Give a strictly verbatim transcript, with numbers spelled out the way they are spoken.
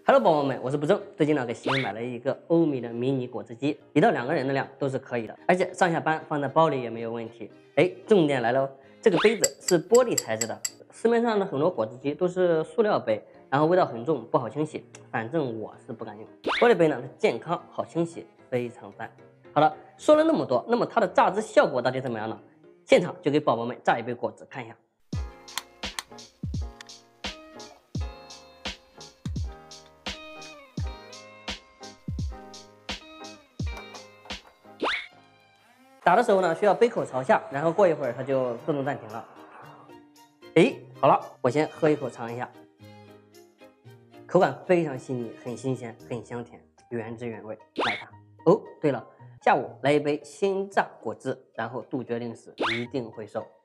Hello， 宝宝们，我是不正。最近呢，给媳妇买了一个欧米的迷你果汁机，一到两个人的量都是可以的，而且上下班放在包里也没有问题。哎，重点来了，这个杯子是玻璃材质的，市面上的很多果汁机都是塑料杯，然后味道很重，不好清洗。反正我是不敢用。玻璃杯呢，健康好清洗，非常赞。好了，说了那么多，那么它的榨汁效果到底怎么样呢？现场就给宝宝们榨一杯果汁看一下。打的时候呢，需要杯口朝下，然后过一会儿它就自动暂停了。哎，好了，我先喝一口尝一下，口感非常细腻，很新鲜，很香甜，原汁原味，买它。哦，对了，下午来一杯鲜榨果汁，然后杜绝零食，一定会瘦。